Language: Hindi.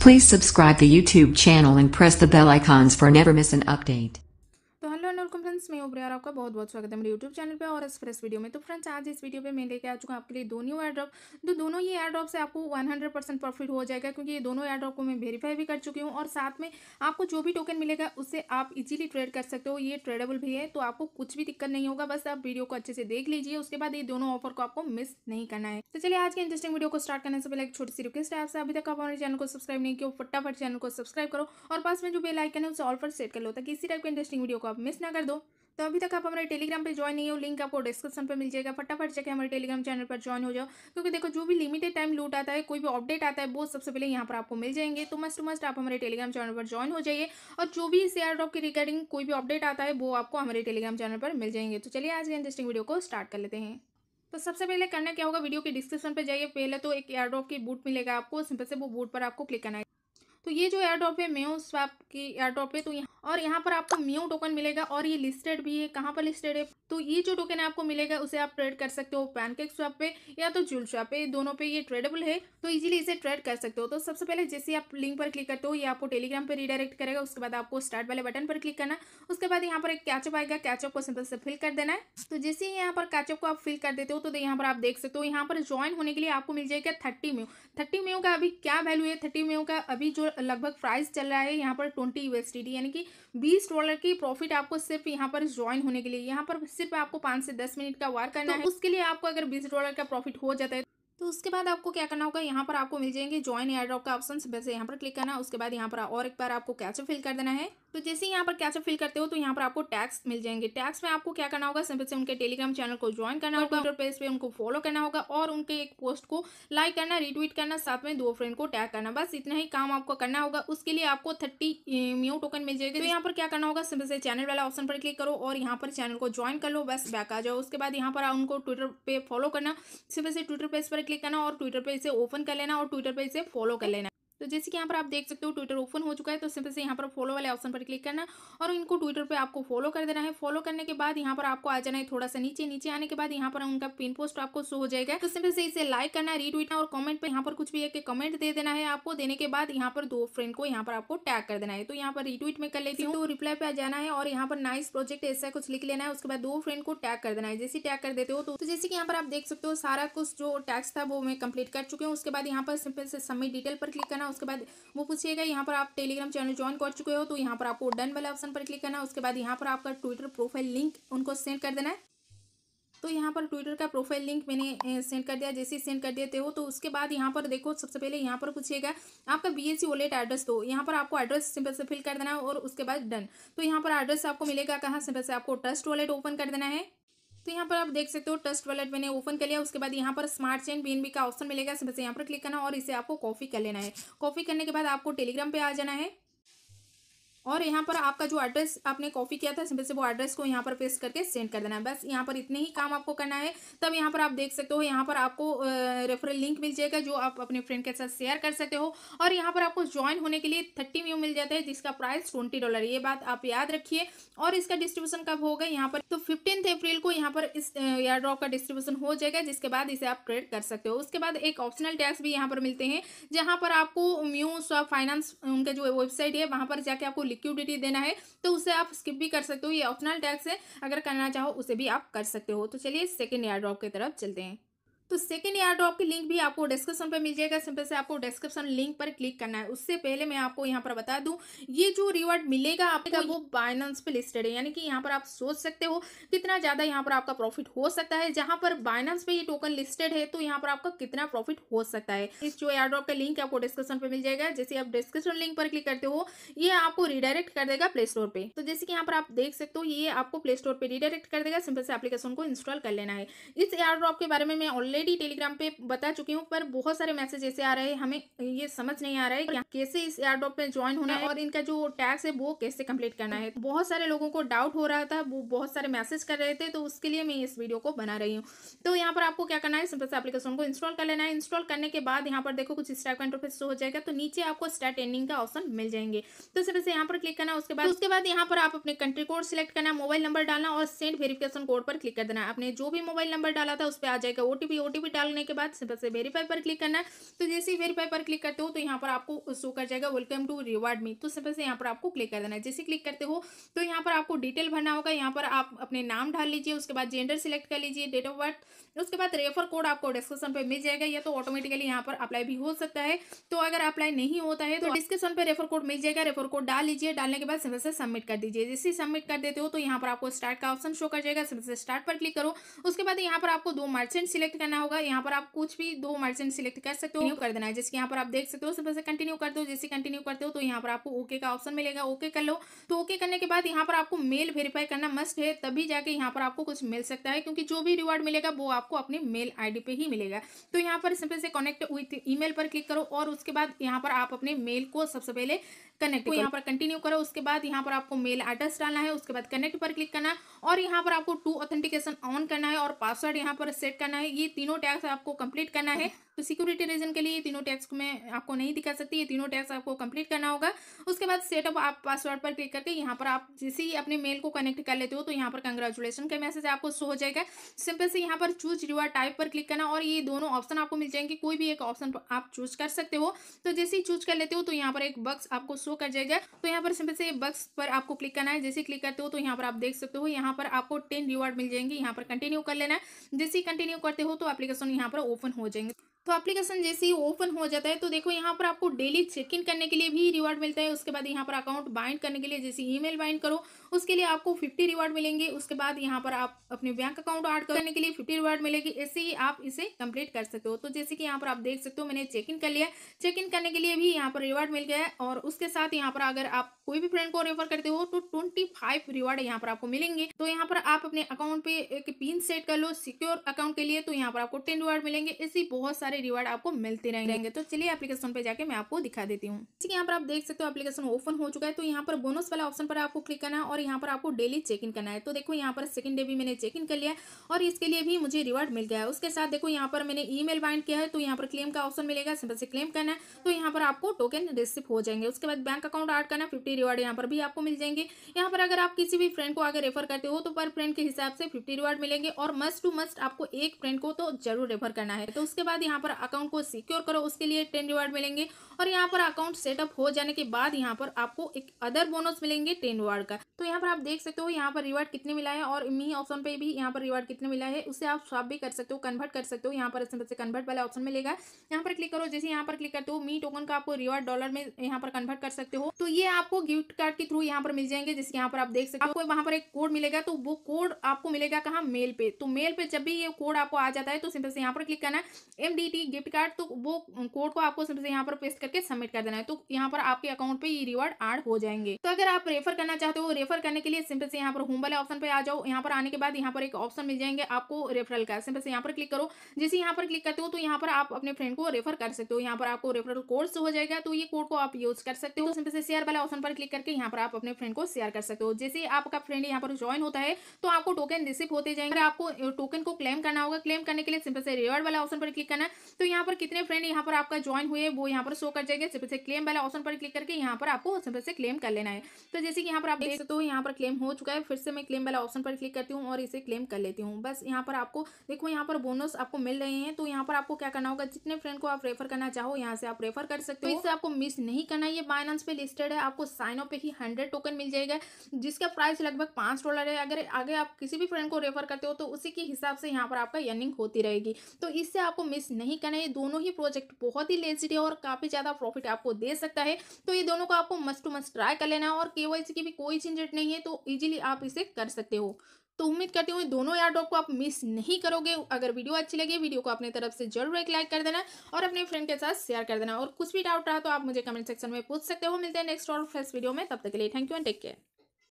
Please subscribe the YouTube channel and press the bell icons for never miss an update. तो हेलो एंड वेलकम फ्रेंड्स, मैं प्रिया और आपका बहुत बहुत स्वागत है मेरे यूट्यूब चैनल पे और इस फ्रेश वीडियो में। तो फ्रेंड्स, आज इस वीडियो पे मैं लेके आ चुका हूँ आपके लिए दो न्यू एयर ड्रॉप। तो दोनों ही एयर ड्रॉप से आपको 100% प्रॉफिट हो जाएगा, क्योंकि ये दोनों एयर ड्रॉप को मैं वेरीफाई भी कर चुकी हूँ और साथ में आपको जो भी टोकन मिलेगा उससे आप इजीली ट्रेड कर सकते हो। ये ट्रेडेबल भी है, तो आपको कुछ भी दिक्कत नहीं होगा। बस आप वीडियो को अच्छे से देख लीजिए, उसके बाद ये दोनों ऑफर को आपको मिस नहीं करना है। तो चलिए, आज के इंटरेस्टिंग वीडियो को स्टार्ट करने से पहले एक छोटी सी रिक्वेस्ट है आपसे। अभी तक आप हमारे चैनल को सब्सक्राइब नहीं किया, फटाफट चैनल को सब्सक्राइब करो और पास में जो बेल आइकन है उसे ऑल पर सेट कर लो, ताकि इसी टाइप के इंटरेस्टिंग वीडियो को आप मिस ना कर दो। तो अभी तक आप हमारे टेलीग्राम पे ज्वाइन नहीं हो, लिंक आपको डिस्क्रिप्शन पे मिल जाएगा। फटाफट जाके हमारे टेलीग्राम चैनल पर ज्वाइन हो जाओ, क्योंकि देखो, जो भी लिमिटेड टाइम लूट आता है, कोई भी अपडेट आता है, वो सबसे पहले यहाँ पर आपको मिल जाएंगे। तो मस्ट आप हमारे टेलीग्राम चैनल पर ज्वाइन हो जाइए, और जो भी इस एयर ड्रॉप के रिगार्डिंग कोई भी अपडेट आता है वो आपको हमारे टेलीग्राम चैनल पर मिल जाएंगे। तो चलिए, आज के इंटरेस्टिंग वीडियो को स्टार्ट कर लेते हैं। तो सबसे पहले करना क्या होगा, वीडियो के डिस्क्रिप्शन पे जाइए। पहले तो एक एयर ड्रॉप की बूट मिलेगा आपको, सिंपल से वो बूट पर आपको क्लिक करना है। तो ये जो एयर ड्रॉप है मेयो स्वैप की एयर ड्रॉप है, तो यहाँ पर आपको मेयो टोकन मिलेगा और ये लिस्टेड भी है। कहाँ पर लिस्टेड है, तो ये जो टोकन है आपको मिलेगा उसे आप ट्रेड कर सकते हो पैनकेक स्वैप पे या तो जूल स्वैप पे, दोनों पे ये ट्रेडेबल है, तो इजीली इसे ट्रेड कर सकते हो। तो सबसे पहले जैसे आप लिंक पर क्लिक करते हो, ये आपको टेलीग्राम पे रिडायरेक्ट करेगा। उसके बाद आपको स्टार्ट वाले बटन पर क्लिक करना। उसके बाद यहाँ पर एक कैचअप आएगा, कैचअप को सिंपल से फिल कर देना है। तो जैसे ही यहाँ पर कैचअप को आप फिल कर देते हो, तो यहाँ पर आप देख सकते हो, यहाँ पर ज्वाइन होने के लिए आपको मिल जाएगा 30 मेयो का अभी क्या वैल्यू है। 30 मेयो का अभी जो लगभग प्राइस चल रहा है यहाँ पर 20 USDT, यानी कि $20 की प्रॉफिट आपको सिर्फ यहाँ पर ज्वाइन होने के लिए। यहाँ पर सिर्फ आपको 5 से 10 मिनट का वार करना है। उसके लिए आपको अगर $20 का प्रॉफिट हो जाता है, तो उसके बाद आपको क्या करना होगा, यहाँ पर आपको मिल जाएंगे ज्वाइन एयर ड्रॉप का ऑप्शन। वैसे यहाँ पर क्लिक करना, उसके बाद यहाँ पर और एक बार आपको कैचअप फिल कर देना है। तो जैसे ही यहाँ पर कैचअप फिल करते हो, तो यहाँ पर आपको टैक्स मिल जाएंगे। टैक्स में आपको क्या करना होगा, सिंपल से उनके टेलीग्राम चैनल को ज्वाइन करना होगा, ट्विटर पेज पे उनको फॉलो करना होगा और उनके एक पोस्ट को लाइक करना, रीट्वीट करना, साथ में 2 फ्रेंड को टैग करना। बस इतना ही काम आपको करना होगा। उसके लिए आपको 30 मेयो टोकन मिल जाएगा। तो यहाँ पर क्या करना होगा, सिंपल से चैनल वाला ऑप्शन पर क्लिक करो और यहाँ पर चैनल को ज्वाइन कर लो, बस बैक आ जाओ। उसके बाद यहाँ पर उनको ट्विटर पे फॉलो करना, सिंपल से ट्विटर पेज पर क्लिक करना और ट्विटर पे इसे ओपन कर लेना और ट्विटर पे इसे फॉलो कर लेना। तो जैसे कि यहाँ पर आप देख सकते हो, ट्विटर ओपन हो चुका है। तो सिंपल से यहाँ पर फॉलो वाले ऑप्शन पर क्लिक करना और इनको ट्विटर पे आपको फॉलो कर देना है। फॉलो करने के बाद यहाँ पर आपको आ जाना है थोड़ा सा नीचे आने के बाद यहाँ पर उनका पिन पोस्ट आपको शो हो जाएगा। तो सिंपल से इसे लाइक करना, रीट्वीट करना और कमेंट पे यहाँ पर कुछ भी एक कमेंट दे देना है आपको। देने के बाद यहाँ पर 2 फ्रेंड को यहाँ पर आपको टैग कर देना है। तो यहाँ पर रीट्वीट में कर लेती हूँ, तो रिप्लाई पे आ जाना है और यहाँ पर नाइस प्रोजेक्ट ऐसा कुछ लिख लेना है। उसके बाद 2 फ्रेंड को टैग कर देना है। जैसे टैग कर देते हो, तो जैसे कि यहाँ पर आप देख सकते हो, सारा कुछ जो टैक्स था वो मैं कंप्लीट कर चुकी हूँ। उसके बाद यहाँ पर सिंपल से सबमिट डिटेल पर क्लिक करना। उसके बाद वो पूछिएगा यहाँ पर आप टेलीग्राम चैनल ज्वाइन कर चुके हो, तो यहाँ पर आपको डन वाले ऑप्शन पर क्लिक करना। उसके बाद यहाँ पर आपका ट्विटर प्रोफाइल लिंक उनको सेंड कर देना है। तो यहाँ पर ट्विटर का प्रोफाइल लिंक मैंने सेंड कर दिया। जैसे ही सेंड कर देते हो, तो उसके बाद यहाँ पर देखो, सबसे पहले यहाँ पर पूछिएगा आपका BSC वॉलेट एड्रेस। तो यहाँ पर आपको एड्रेस सिंपल से फिल कर देना है और उसके बाद डन। तो यहाँ पर एड्रेस आपको मिलेगा कहाँ, सिंपल से आपको ट्रस्ट वॉलेट ओपन कर देना है। तो यहाँ पर आप देख सकते हो, ट्रस्ट वॉलेट मैंने ओपन कर लिया। उसके बाद यहाँ पर स्मार्ट चेन BNB का ऑप्शन मिलेगा, सिंपल से यहाँ पर क्लिक करना और इसे आपको कॉपी कर लेना है। कॉपी करने के बाद आपको टेलीग्राम पे आ जाना है और यहाँ पर आपका जो एड्रेस आपने कॉपी किया था, सिंपल से वो एड्रेस को यहाँ पर पेस्ट करके सेंड कर देना है। बस यहाँ पर इतने ही काम आपको करना है। तब यहाँ पर आप देख सकते हो, यहाँ पर आपको रेफरल लिंक मिल जाएगा जो आप अपने फ्रेंड के साथ शेयर कर सकते हो। और यहाँ पर आपको ज्वाइन होने के लिए 30 मेयो मिल जाता है, जिसका प्राइस $20। ये बात आप याद रखिए। और इसका डिस्ट्रीब्यूशन कब होगा, यहाँ पर तो 15 अप्रैल को यहाँ पर इस एयर ड्रॉप का डिस्ट्रीब्यूशन हो जाएगा, जिसके बाद इसे आप ट्रेड कर सकते हो। उसके बाद एक ऑप्शनल टैक्स भी यहाँ पर मिलते हैं, जहाँ पर आपको मेयो स्वैप फाइनेंस उनका जो वेबसाइट है, वहाँ पर जाके आपको लिक्विडिटी देना है, तो उसे आप स्किप भी कर सकते हो। ये ऑप्शनल टैक्स है, अगर करना चाहो उसे भी आप कर सकते हो। तो चलिए सेकंड एयर ड्रॉप की तरफ चलते हैं। तो सेकंड एयर ड्रॉप की लिंक भी आपको डिस्क्रिप्शन पे मिल जाएगा। सिंपल से आपको डिस्क्रिप्शन लिंक पर क्लिक करना है। उससे पहले मैं आपको यहाँ पर बता दूं, ये जो रिवॉर्ड मिलेगा आपका वो बाइनेंस पे लिस्टेड है, यानी कि यहाँ पर आप सोच सकते हो कितना ज्यादा यहाँ पर आपका प्रॉफिट हो सकता है। जहां पर बाइनेंस पे ये टोकन लिस्टेड है, तो यहाँ पर आपका कितना प्रॉफिट हो सकता है। इस जो एयर ड्रॉप का लिंक आपको डिस्क्रिप्शन पे मिल जाएगा। जैसे आप डिस्क्रिप्शन लिंक पर क्लिक करते हो, ये आपको रिडायरेक्ट कर देगा प्ले स्टोर पे। तो जैसे कि यहाँ पर आप देख सकते हो, ये आपको प्ले स्टोर पे रिडायरेक्ट कर देगा। सिंपल से एप्लीकेशन को इंस्टॉल कर लेना है। इस एयर ड्रॉप के बारे में मैं ऑलरेडी टेलीग्राम पे बता चुकी हूँ, पर बहुत सारे मैसेज ऐसे आ रहे हैं, हमें ये समझ नहीं आ रहा है कि कैसे इस एयर ड्रॉप पे ज्वाइन होना है और इनका जो टैक्स है वो कैसे कंप्लीट करना है। बहुत सारे लोगों को डाउट हो रहा था, वो बहुत सारे मैसेज कर रहे थे, तो उसके लिए मैं इस वीडियो को बना रही हूँ। तो यहाँ पर आपको क्या करना है, सिंपल से एप्लीकेशन को इंस्टॉल कर लेना है। इंस्टॉल करने के बाद यहाँ पर देखो कुछ इस टाइप का इंटरफेस हो जाएगा। तो नीचे आपको स्टार्ट एंडिंग का ऑप्शन मिल जाएंगे, तो सिंपल से यहाँ पर क्लिक करना। उसके बाद यहाँ पर आप अपने कंट्री कोड सिलेक्ट करना, मोबाइल नंबर डालना और सेंड वेरिफिकेशन कोड पर क्लिक कर देना। आपने जो भी मोबाइल नंबर डाला था उस पर आ जाएगा OTP ओटीपी डालने के बाद सिंपल से वेरीफाई पर क्लिक करना है। तो जैसे ही वेरीफाई पर क्लिक करते हो तो यहाँ पर आपको शो कर जाएगा वेलकम टू रिवार्ड मी। तो सिंपल से यहाँ पर आपको क्लिक कर देना है। जैसे क्लिक करते हो तो यहाँ पर आपको डिटेल भरना होगा। यहाँ पर आप अपने नाम डाल लीजिए, उसके बाद जेंडर सिलेक्ट कर लीजिए, डेट ऑफ बर्थ, उसके बाद रेफर कोड आपको डिस्क्रिप्शन पे मिल जाएगा, या तो ऑटोमेटिकली यहाँ पर अप्लाई भी हो सकता है। तो अगर अप्लाई नहीं होता है तो डिस्क्रिप्शन पे रेफर कोड मिल जाएगा, रेफर कोड डाल लीजिए। डालने के बाद सिंपल से सबमिट कर दीजिए। जैसे सबमिट कर देते हो तो यहाँ पर आपको स्टार्ट का ऑप्शन शो कर जाएगा, सिंपल से स्टार्ट पर क्लिक करो। उसके बाद यहाँ पर आपको 2 मर्चेंट सिलेक्ट करना होगा। यहाँ पर आप कुछ भी 2 मर्चेंट सिलेक्ट कर सकते हो, कंटिन्यू कर देना है। जैसे यहाँ पर आप देख सकते हो, सिंपल से कंटिन्यू कर दो। जैसे कंटिन्यू करते हो तो यहाँ पर आपको ओके का ऑप्शन मिलेगा, ओके कर लो। तो ओके करने के बाद यहाँ पर आपको मेल वेरीफाई करना मस्ट है, तभी जाके यहाँ पर आपको कुछ मिल सकता है, क्योंकि जो भी रिवार्ड मिलेगा वो आपको अपने मेल आईडी पे ही मिलेगा। तो यहाँ पर सिंपल से कनेक्ट विथ ईमेल पर क्लिक करो और उसके बाद यहाँ पर आप अपने मेल को सबसे पहले कनेक्ट करो। यहाँ पर कंटिन्यू करो। उसके बाद यहाँ पर आपको मेल एड्रेस डालना है, उसके बाद कनेक्ट पर क्लिक करना है और यहाँ पर आपको 2 ऑथेंटिकेशन ऑन करना है और पासवर्ड यहाँ पर सेट करना है। ये तीनों टैग्स आपको कंप्लीट करना है। तो सिक्योरिटी रीजन के लिए ये तीनों टैग्स को मैं आपको नहीं दिखा सकती, ये तीनों टैग्स आपको कंप्लीट करना होगा। उसके बाद सेटअप आप पासवर्ड पर क्लिक करके यहाँ पर आप जैसे ही अपने मेल को कनेक्ट कर लेते हो तो यहाँ पर कंग्रेचुलेशन का मैसेज आपको शो हो जाएगा। सिंपल से यहाँ पर चूज रिवार्ड टाइप पर क्लिक करना और ये दोनों ऑप्शन आपको मिल जाएंगे, कोई भी एक ऑप्शन आप चूज कर सकते हो। तो जैसे ही चूज कर लेते हो तो यहाँ पर एक बक्स आपको शो कर जाएगा। तो यहाँ पर सिंपल से बक्स पर आपको क्लिक करना है। जैसे क्लिक करते हो तो यहाँ पर आप देख सकते हो, यहाँ पर आपको 10 रिवार्ड मिल जाएंगे। यहाँ पर कंटिन्यू कर लेना है। जैसे ही कंटिन्यू करते हो तो एप्लीकेशन यहाँ पर ओपन हो जाएंगे। तो एप्लीकेशन जैसे ही ओपन हो जाता है तो देखो यहाँ पर आपको डेली चेक इन करने के लिए भी रिवार्ड मिलता है। उसके बाद यहाँ पर अकाउंट बाइंड करने के लिए जैसे ईमेल बाइंड करो उसके लिए आपको 50 रिवार्ड मिलेंगे। उसके बाद यहाँ पर आप अपने बैंक अकाउंट ऐड करने के लिए 50 रिवार्ड मिलेगी। ऐसे ही आप इसे कंप्लीट कर सकते हो। तो जैसे कि यहाँ पर आप देख सकते हो, मैंने चेक इन कर लिया। चेक इन करने के लिए भी यहाँ पर रिवार्ड मिल गया है और उसके साथ यहाँ पर अगर आप कोई भी फ्रेंड को रेफर करते हो तो 25 रिवार्ड यहाँ पर आपको मिलेंगे। तो यहाँ पर आप अपने अकाउंट पे एक पिन सेट कर लो सिक्योर अकाउंट के लिए, तो यहाँ पर आपको 10 रिवार्ड मिलेंगे। ऐसे बहुत सारे रिवार्ड आपको मिलते रहेंगे। तो चलिए एप्लीकेशन पे जाके मैं आपको दिखा देती हूँ। यहाँ पर आप देख सकते हो एप्लीकेशन ओपन हो चुका है। तो यहाँ पर बोनस वाला ऑप्शन पर आपको क्लिक करना है और यहाँ पर आपको डेली चेक इन करना है। तो देखो यहाँ पर सेकंड डे भी मैंने चेक इन कर लिया और इसके लिए भी मुझे रिवार्ड मिल गया है। उसके साथ देखो यहाँ पर मैंने ईमेल बाइंड किया है, तो यहाँ पर क्लेम का ऑप्शन मिलेगा, सिंपल से क्लेम करना है। तो यहाँ पर आपको टोकन रिसीव हो जाएंगे। उसके बाद बैंक अकाउंट ऐड करना, 50 रिवार्ड यहाँ पर भी आपको मिल जाएंगे। यहाँ पर अगर आप किसी भी फ्रेंड को अगर रेफर करते हो तो पर फ्रेंड के हिसाब से 50 रिवार्ड मिलेंगे और मस्ट टू मस्ट आपको एक फ्रेंड को तो जरूर रेफर करना है। तो उसके बाद यहाँ पर अकाउंट को सिक्योर करो, उसके लिए 10 रिवार्ड मिलेंगे और यहाँ पर अकाउंट सेटअप हो जाने के बाद यहाँ पर आपको एक अदर बोनस मिलेंगे 10 रिवार्ड का। तो यहाँ पर आप देख सकते हो यहाँ पर रिवार्ड कितने मिला है और मी ऑप्शन पे भी यहाँ पर रिवार्ड कितने मिला है उससे आप स्वैप भी कर सकते हो, कन्वर्ट कर सकते हो। यहाँ पर सिंपल से कन्वर्ट वाला ऑप्शन मिलेगा, यहाँ पर क्लिक करो। जैसे यहाँ पर क्लिक करते हो मी टोकन का आपको रिवार्ड डॉलर में यहाँ पर कन्वर्ट कर सकते हो। तो ये आपको गिफ्ट कार्ड के थ्रू यहाँ पर मिल जाएंगे। जैसे यहाँ पर आप देख सकते हो आपको वहां पर एक कोड मिलेगा, तो वो कोड आपको मिलेगा कहाँ, मेल पे। तो मेल पे जब भी ये कोड आपको आ जाता है तो सिंपल से यहाँ पर क्लिक करना है MDT गिफ्ट कार्ड, तो वो कोड को आपको सिंपल से यहाँ पर पेस्ट करके सबमिट कर देना है। तो यहाँ पर आपके अकाउंट पे ये रिवार्ड ऐड हो जाएंगे। तो अगर आप रेफर करना चाहते हो, रेफर करने के लिए सिंपल से यहाँ पर होम वाले ऑप्शन पे आ जाओ। यहाँ पर आने के बाद यहाँ पर एक ऑप्शन मिल जाएंगे आपको रेफरल का, सिंपल से यहाँ पर क्लिक करो। जैसे यहाँ पर क्लिक करते हो तो यहाँ पर आप अपने फ्रेंड को रेफर कर सकते हो। यहाँ पर आपको रेफरल कोड हो जाएगा, तो ये कोड को आप यूज कर सकते हो। सिंपल से शेयर वाला ऑप्शन पर क्लिक करके यहाँ पर आप अपने फ्रेंड को शेयर कर सकते हो। जैसे आपका फ्रेंड यहाँ पर ज्वाइन होता है तो आपको टोकन रिसीव होते जाएंगे। आपको टोकन को क्लेम करना होगा। क्लेम करने के लिए सिंपल से रिवार्ड वाला ऑप्शन पर क्लिक करना है। तो यहाँ पर कितने फ्रेंड यहाँ पर आपका ज्वाइन हुए वो यहाँ पर शो कर जाएंगे। सिंपल से क्लेम वाला ऑप्शन पर क्लिक करके यहाँ पर आपको सिंपल से क्लेम कर लेना है। तो जैसे कि यहाँ पर आप देख सकते हो यहाँ पर क्लेम हो चुका है। फिर से मैं क्लेम वाला ऑप्शन पर क्लिक करती हूँ और इसे क्लेम कर लेती हूँ। बस यहाँ पर आपको देखो यहाँ पर बोनस आपको मिल रहे हैं। तो यहाँ पर आपको क्या करना होगा, जितने फ्रेंड को आप रेफर करना चाहो यहाँ से आप रेफर कर सकते हो। इससे आपको मिस नहीं करना है। ये बाइनेंस पे लिस्टेड है, आपको साइन अप पे ही 100 टोकन मिल जाएगा जिसका प्राइस लगभग $5 है। अगर आगे आप किसी भी फ्रेंड को रेफर करते हो तो उसी के हिसाब से यहाँ पर आपका अर्निंग होती रहेगी। तो इससे आपको मिस नहीं करना है। दोनों ही प्रोजेक्ट बहुत ही लेजिट है और काफी ज्यादा प्रॉफिट आपको दे सकता है। तो ये दोनों को आपको मस्ट टू मस्ट ट्राई कर लेना है और KYC की भी कोई झंझट नहीं है, तो इजीली आप इसे कर सकते हो। तो उम्मीद करती हूँ दोनों एयरड्रॉप को आप मिस नहीं करोगे। अगर वीडियो अच्छी लगे वीडियो को अपने तरफ से जरूर एक लाइक कर देना और अपने फ्रेंड के साथ शेयर कर देना। और कुछ भी डाउट रहा तो आप मुझे कमेंट सेक्शन में पूछ सकते हो। मिलते हैं नेक्स्ट और फ्रेश वीडियो में, तब तक के लिए thank you and take care.